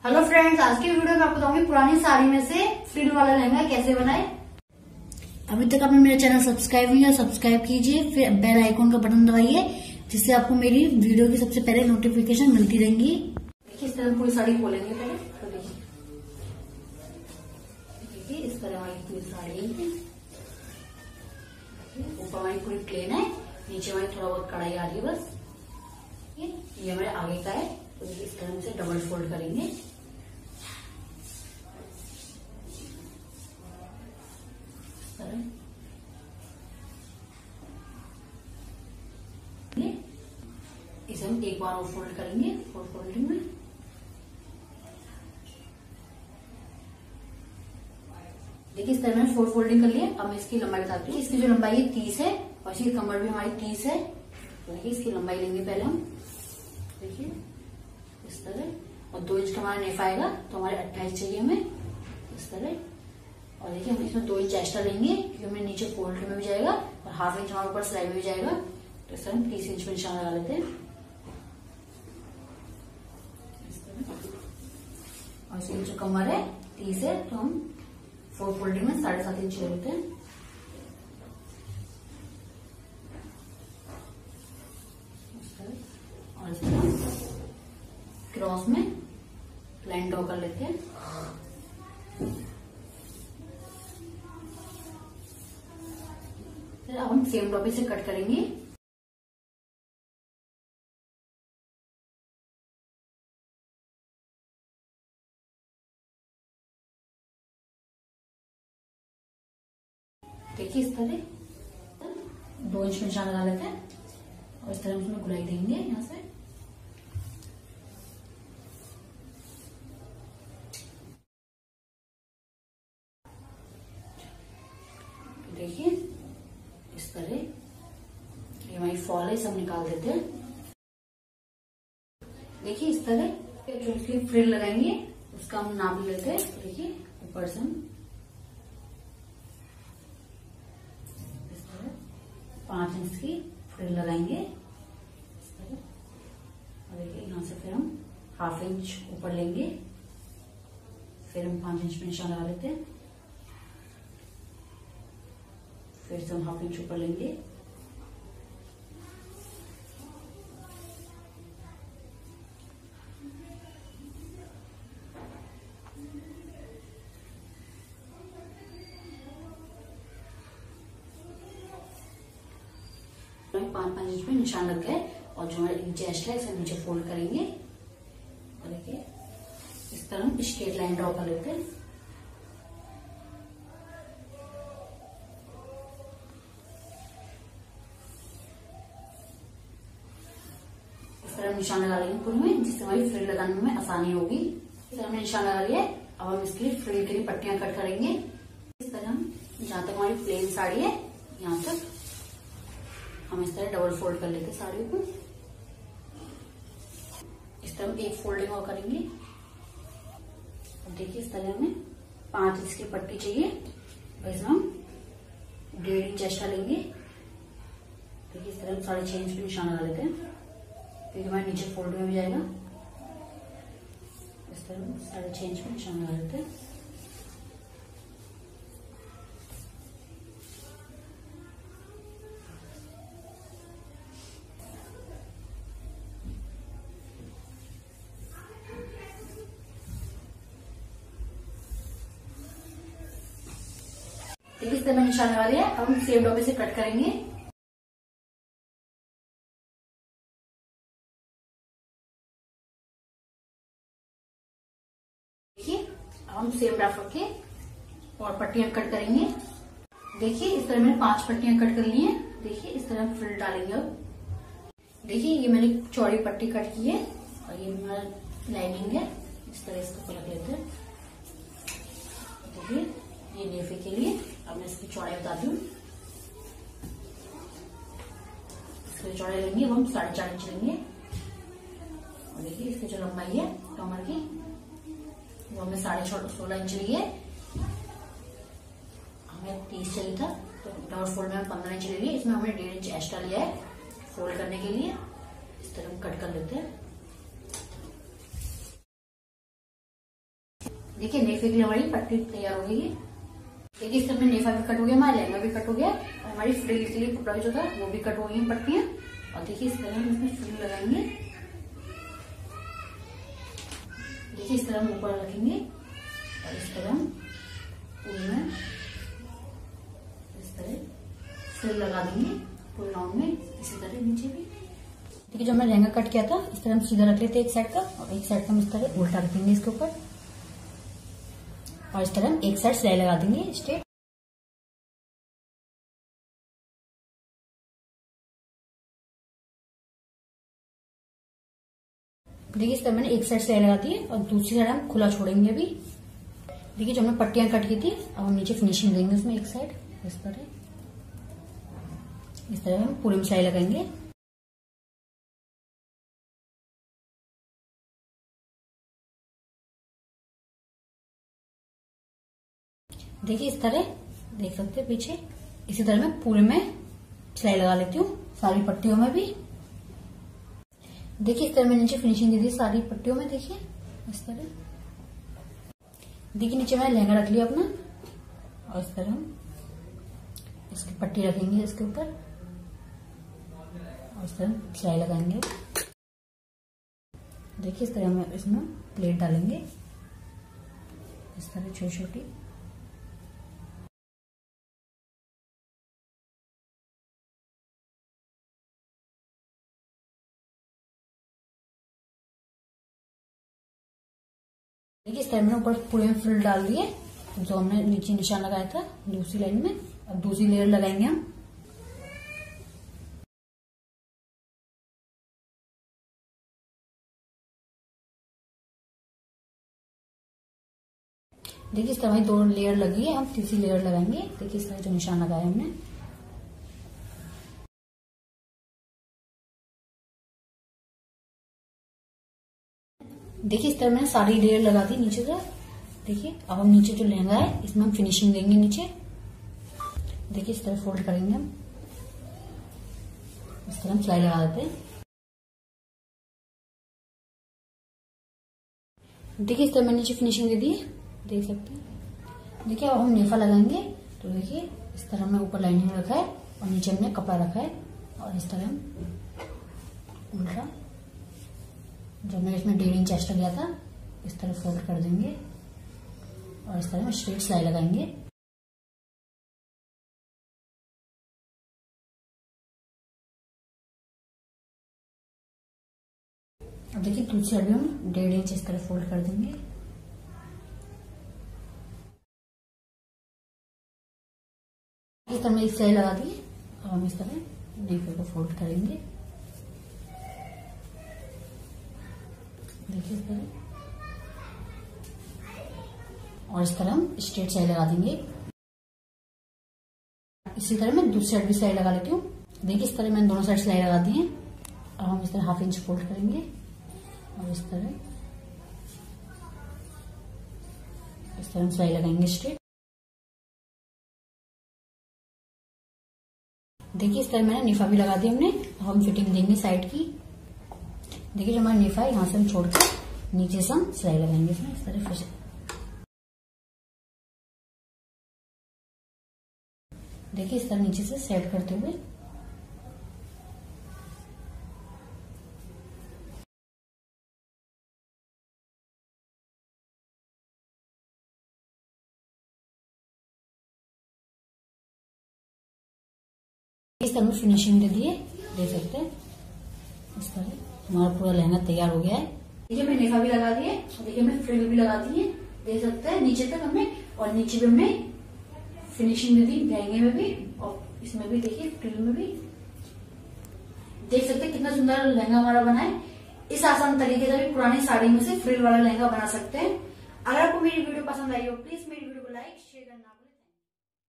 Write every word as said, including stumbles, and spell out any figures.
Hello friends, आज की video में आपको बताऊंगी पुरानी साड़ी में से फ्रिल वाला लहंगा कैसे बनाए। अभी तक आपने मेरा चैनल सब्सक्राइब नहीं किया, सब्सक्राइब कीजिए, फिर बेल आइकॉन का बटन दबाइए जिससे आपको मेरी वीडियो की सबसे पहले नोटिफिकेशन मिलती रहेंगी। देखिए, इस तरह पूरी साड़ी खोलेंगे पहले। तो देखिए देखिए इस तरह हमारी पूरी साड़ी ऊपर हमारी पूरी प्लेन है, नीचे हमारी थोड़ा बहुत कढ़ाई आ रही है बस। ये हमारे आगे का है, तो इस तरह से डबल फोल्ड करेंगे। इसे हम एक बार और फोल्ड करेंगे फोर फोल्डिंग में। देखिए इस तरह मैंने फोर फोल्डिंग कर लिया। अब मैं इसकी लंबाई बताती हूँ। इसकी जो लंबाई है तीस है और इसकी कमर भी हमारी तीस है। तो देखिए इसकी लंबाई लेंगे पहले हम। देखिए इस तरह, और दो इंच का हमारा नेफ आएगा, तो हमारे अट्ठाईस चाहिए हमें इस तरह। और देखिए हम इसमें दो इंच एक्स्ट्रा लेंगे क्योंकि हमें नीचे फोल्ड में भी जाएगा और हाफ इंच हमारे ऊपर सिलाई में भी जाएगा। तो इस तरह हम तीस इंच में निशान लगा लेते हैं। और इसकी जो कमर है तीस है, तो हम फोर फोल्डिंग में साढ़े सात इंच ले लेते हैं। और इस तरह क्रॉस में लाइन ड्रॉ कर लेते हैं। अब हम सेम टॉपिक से कट करेंगे। देखिए इस तरह दो इंच में निशान लगा लेते हैं और इस तरह हम उसमें गुलाई देंगे यहाँ से। देखिए इस तरह ये हमारी फॉल है, इसे हम निकाल देते हैं। देखिए इस तरह जो इसकी फ्रिल लगाएंगे उसका हम नाप लेते हैं। तो देखिए ऊपर से हम इस तरह पांच इंच की फ्रिल लगाएंगे इस तरह। और देखिए यहाँ से फिर हम हाफ इंच ऊपर लेंगे, फिर हम पांच इंच में निशान लगा लेते हैं। फिर से हम हाफ इंच ऊपर लेंगे, पांच पांच इंच में निशान लग गए। और जो हमारे चेस्ट है इसे नीचे फोल्ड करेंगे और देखिए इस तरह हम स्ट्रेट लाइन ड्रॉ कर लेते हैं। निशान लगा लेंगे पूरे में, जिससे हमारी फ्रिल लगाने में आसानी होगी। इस तरह हमने निशान लगा लिया। अब हम इसके लिए फ्रिल के लिए पट्टियां कट करेंगे। इस तरह हम जहां तक हमारी प्लेन साड़ी है यहाँ तक हम इस तरह डबल फोल्ड कर लेते हैं साड़ी को। इस तरह हम एक फोल्डिंग और करेंगे। अब देखिए इस तरह हमें पांच इंच की पट्टी चाहिए और इसमें हम डेढ़ इंच एक्स्ट्रा लेंगे। देखिए इस तरह हम साढ़े छह इंच पे निशान लगा लेते हैं। फिर हमारे नीचे फोल्ड में भी जाएगा। इस तरह साढ़े छह इंच में निशान लगा लेते हैं। देखिए इस तरह निशान लगा लिया। अब हम सेम डॉबे से कट करेंगे। हम सेम रफ रख के और पट्टियां कट करेंगे। देखिए इस तरह मैंने पांच पट्टियां कट कर ली हैं। देखिए इस तरह फ्रिल डालेंगे। अब देखिए ये मैंने चौड़ी पट्टी कट की है और ये हमारा लाइनिंग है। इस तरह इसको पलट लेते हैं। देखिए ये नेफे के लिए अब मैं इसकी चौड़ाई बताती हूँ। इसकी चौड़ाई लेंगे अब हम साढ़े चार इंच लेंगे। और देखिए इसकी जो लंबाई है कमर की वो हमें साढ़े सोलह इंच ली है। हमें तीस चाहिए था, तो डबल फोल्ड में पंद्रह इंच ले लिए। इसमें हमने डेढ़ इंच एक्स्ट्रा लिया है फोल्ड करने के लिए। इस तरह हम कट कर लेते हैं। देखिए नेफे के लिए हमारी पट्टी तैयार हो गई है। देखिए इस तरह में नेफा भी कट हो गया, हमारा लहंगा भी कट हो गया और हमारी फ्रिल के लिए कपड़ा जो था वो भी कट हो गई पट्टियां। और देखिए इस तरह हम इसमें फ्रिल लगाएंगे। देखिए इस तरह हम ऊपर रखेंगे और इस तरह हम पूरे में इस तरह फ्रिल लगा देंगे पूरे राउंड में। इसी तरह नीचे भी देखिए जो हमने लहंगा कट किया था इस तरह हम सीधा रख लेते एक साइड का और एक साइड का हम इस तरह उल्टा रखेंगे इसके ऊपर और इस तरह हम एक साइड सिलाई लगा देंगे स्ट्रेट। देखिए इस तरह मैंने एक साइड सिलाई लगा दी है और दूसरी साइड हम खुला छोड़ेंगे अभी। देखिए जो हमने पट्टियां कट की थी अब हम नीचे फिनिशिंग देंगे उसमें एक साइड इस तरह इस तरह हम पूरे में सिलाई लगाएंगे। देखिए इस तरह देख सकते हैं पीछे इसी तरह मैं पूरे में सिलाई लगा लेती हूँ सारी पट्टियों में भी। देखिए इस तरह मैंने नीचे फिनिशिंग दे दी सारी पट्टियों में। देखिए इस तरह देखिए नीचे मैंने लहंगा रख लिया अपना और इस तरह हम इसकी पट्टी रखेंगे इसके ऊपर और इस तरह सिलाई लगाएंगे। देखिए इस तरह हम इसमें प्लेट डालेंगे इस तरह छोटी छोटी। देखिए इस तरह मैंने ऊपर पूरे में फ्रिल डाल दिए जो हमने नीचे निशान लगाया था दूसरी लाइन में। अब दूसरी लेयर लगाएंगे हम। देखिए इस तरह हमारी दो लेयर लगी है, हम तीसरी लेयर लगाएंगे। देखिए इस तरह जो निशान लगाया हमने। देखिए इस तरह मैंने सारी लेयर लगा दी नीचे से। देखिए अब हम नीचे जो लहंगा है इसमें हम फिनिशिंग देंगे नीचे। देखिए इस तरह फोल्ड करेंगे हम इस तरह हम सिलाई लगा देते हैं। देखिए इस तरह मैंने नीचे फिनिशिंग दे दी है देख सकते हैं। देखिए अब हम नेफा लगाएंगे तो देखिए इस तरह हमने ऊपर लाइनिंग रखा है और नीचे हमने कपड़ा रखा है और इस तरह हम उल्टा जो मैंने इसमें डेढ़ इंच एक्स्ट्रा लिया था इस तरह फोल्ड कर देंगे और इस तरह हम स्ट्रेट सिलाई लगाएंगे। अब देखिए दूसरी साइड भी हम डेढ़ इंच इस तरह फोल्ड कर देंगे। इस तरह एक सिलाई लगा दी और हम इस तरह नेफे को फोल्ड करेंगे। देखिए इस तरह और इस तरह हम स्ट्रेट सिलाई लगा देंगे। इसी तरह मैं दूसरी साइड भी सिलाई लगा लेती हूँ। देखिए इस तरह मैंने दोनों साइड सिलाई लगा दी है। अब हम इस तरह हाफ इंच फोल्ड करेंगे और इस तरह इस तरह हम सिलाई लगाएंगे स्ट्रेट। देखिए इस तरह मैंने नेफा भी लगा दी हमने। अब हम फिटिंग देंगे साइड की। देखिए जो हमारा नेफा है यहाँ से हम छोड़ के नीचे से हम सिलाई लगाएंगे इसमें इस तरह फिर। देखिए इस तरह नीचे से सेट करते हुए इस तरह में फिनिशिंग दे दिए दे सकते हैं। इस तरह हमारा पूरा लहंगा तैयार हो गया है। देखिए हमने नेफा भी लगा दिए। देखिए हमने फ्रिल भी लगा दी है दे सकते हैं नीचे तक हमने और नीचे भी हमने फिनिशिंग दे दी लहंगे में भी और इसमें भी। देखिए फ्रिल में भी देख सकते हैं कितना सुंदर लहंगा हमारा बना है। इस आसान तरीके से भी पुरानी साड़ी में से फ्रिल वाला लहंगा बना सकते हैं। अगर आपको मेरी वीडियो पसंद आई हो प्लीज मेरी वीडियो को लाइक शेयर करना।